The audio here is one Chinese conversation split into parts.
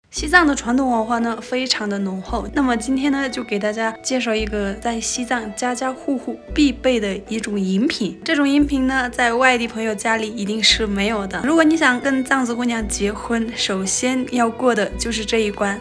西藏的传统文化呢非常的浓厚，那么今天呢就给大家介绍一个在西藏家家户户必备的一种饮品。这种饮品呢在外地朋友家里一定是没有的。如果你想跟藏族姑娘结婚，首先要过的就是这一关。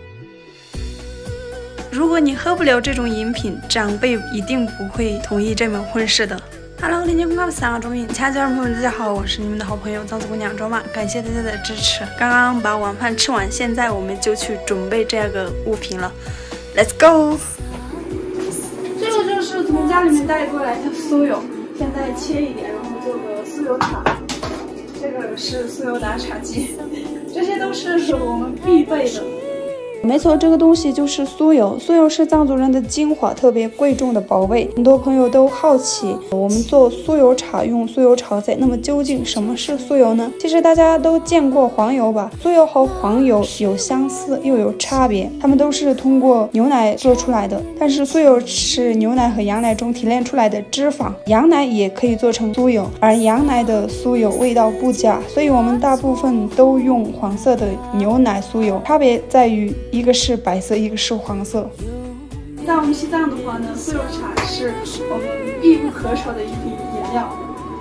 如果你喝不了这种饮品，长辈一定不会同意这门婚事的。Hello， 连接公告的3个中品，亲爱的朋友们，大家好，我是你们的好朋友藏族姑娘卓玛，感谢大家的支持。刚刚把晚饭吃完，现在我们就去准备这个物品了 ，Let's go。这个就是从家里面带过来的酥油，现在切一点，然后做个酥油茶。这个是酥油打茶机，这些都是我们必备的。没错，这个东西就是酥油。酥油是藏族人的精华，特别贵重的宝贝。很多朋友都好奇，我们做酥油茶用酥油炒菜，那么究竟什么是酥油呢？其实大家都见过黄油吧？酥油和黄油有相似又有差别，它们都是通过牛奶做出来的。但是酥油是牛奶和羊奶中提炼出来的脂肪，羊奶也可以做成酥油，而羊奶的酥油味道不佳，所以我们大部分都用黄色的牛奶酥油，差别在于一个是白色，一个是黄色。在我们西藏的话呢，酥油茶是我们必不可少的一瓶饮料。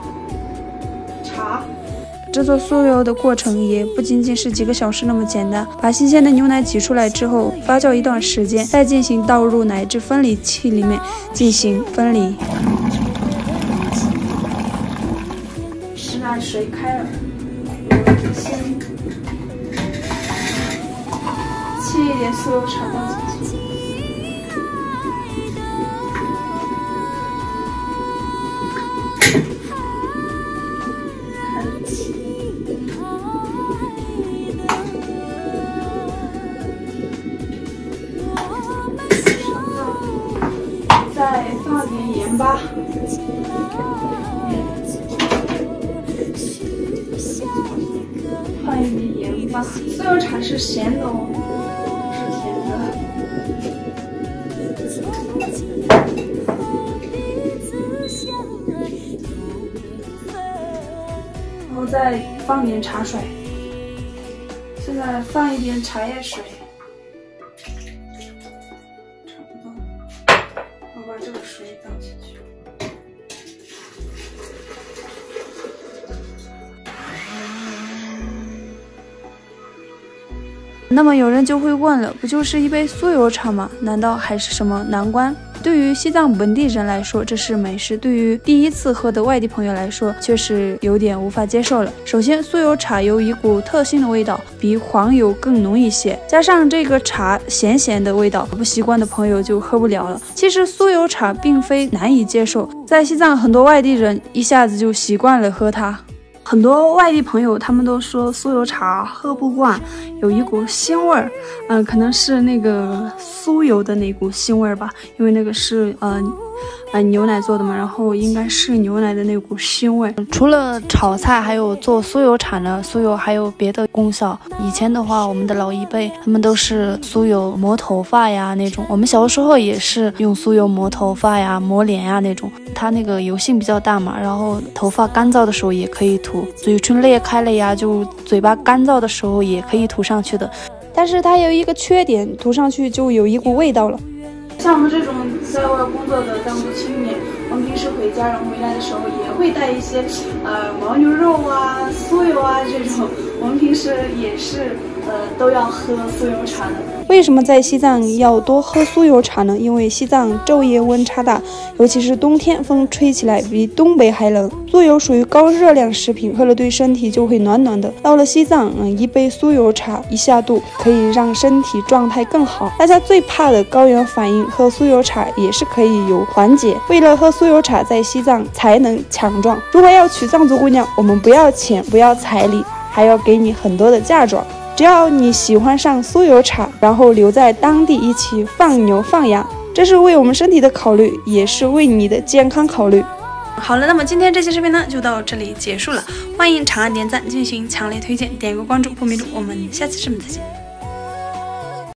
茶制作酥油的过程也不仅仅是几个小时那么简单，把新鲜的牛奶挤出来之后，发酵一段时间，再进行倒入奶制分离器里面进行分离。现在水开了，先切一点酥油茶倒进去，再放点盐巴，放一点盐巴。酥油茶是咸的哦。然后再放点茶水，现在放一点茶叶水，差不多。我把这个水倒进去。那么有人就会问了，不就是一杯酥油茶吗？难道还是什么难关？对于西藏本地人来说，这是美食；对于第一次喝的外地朋友来说，却是有点无法接受了。首先，酥油茶有一股特性的味道，比黄油更浓一些，加上这个茶咸咸的味道，不习惯的朋友就喝不了了。其实酥油茶并非难以接受，在西藏很多外地人一下子就习惯了喝它。很多外地朋友他们都说酥油茶喝不惯，有一股腥味儿，可能是那个酥油的那股腥味儿吧，因为那个是牛奶做的嘛，然后应该是牛奶的那股腥味。除了炒菜，还有做酥油茶呢，酥油还有别的功效。以前的话，我们的老一辈他们都是酥油磨头发呀那种，我们小时候也是用酥油磨头发呀、磨脸呀那种。它那个油性比较大嘛，然后头发干燥的时候也可以涂，嘴唇裂开了呀，就嘴巴干燥的时候也可以涂上去的。但是它有一个缺点，涂上去就有一股味道了。像我们这种在外工作的藏族青年，我们平时回家，然后回来的时候也会带一些牦牛肉啊、酥油啊这种，我们平时也是都要喝酥油茶的。为什么在西藏要多喝酥油茶呢？因为西藏昼夜温差大，尤其是冬天，风吹起来比东北还冷。酥油属于高热量食品，喝了对身体就会暖暖的。到了西藏，一杯酥油茶一下肚，可以让身体状态更好。大家最怕的高原反应，喝酥油茶也是可以有缓解。为了喝酥油茶，在西藏才能强壮。如果要娶藏族姑娘，我们不要钱，不要彩礼，还要给你很多的嫁妆。只要你喜欢上酥油茶，然后留在当地一起放牛放羊，这是为我们身体的考虑，也是为你的健康考虑。好了，那么今天这期视频呢就到这里结束了，欢迎长按点赞进行强烈推荐，点个关注不迷路，我们下期视频再见。